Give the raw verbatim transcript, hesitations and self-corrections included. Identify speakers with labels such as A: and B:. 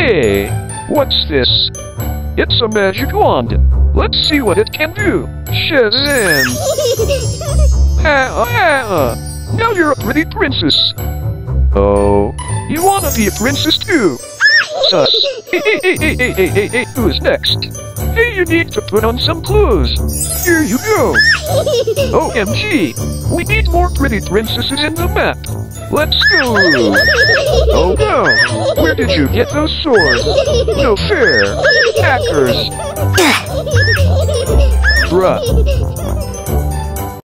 A: Hey, what's this? It's a magic wand. Let's see what it can do. Shazam! Ha ha! Now you're a pretty princess. Oh, you wanna be a princess too? Sus. Hey, hey, hey, hey, hey, hey, hey, hey, who's next? Hey, you need to put on some clothes. Here you go. O M G, we need more pretty princesses in the map. Let's go. Oh no, where did you get those swords? No fair. Hackers. Bruh.